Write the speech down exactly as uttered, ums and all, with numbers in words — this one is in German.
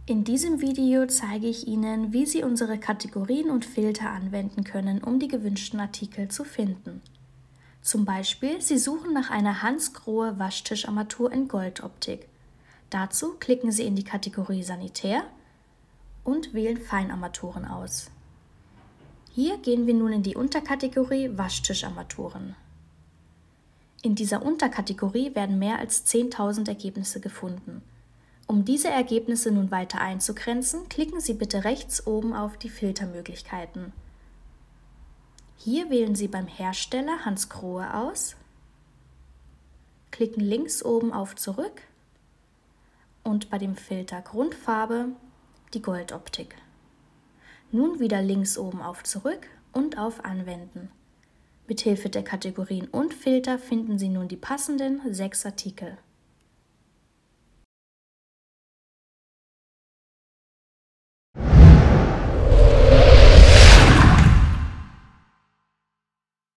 In diesem Video zeige ich Ihnen, wie Sie unsere Kategorien und Filter anwenden können, um die gewünschten Artikel zu finden. Zum Beispiel, Sie suchen nach einer Hans Grohe Waschtischarmatur in Goldoptik. Dazu klicken Sie in die Kategorie Sanitär und wählen Feinarmaturen aus. Hier gehen wir nun in die Unterkategorie Waschtischarmaturen. In dieser Unterkategorie werden mehr als zehntausend Ergebnisse gefunden. Um diese Ergebnisse nun weiter einzugrenzen, klicken Sie bitte rechts oben auf die Filtermöglichkeiten. Hier wählen Sie beim Hersteller Hans Grohe aus, klicken links oben auf Zurück und bei dem Filter Grundfarbe die Goldoptik. Nun wieder links oben auf Zurück und auf Anwenden. Mithilfe der Kategorien und Filter finden Sie nun die passenden sechs Artikel.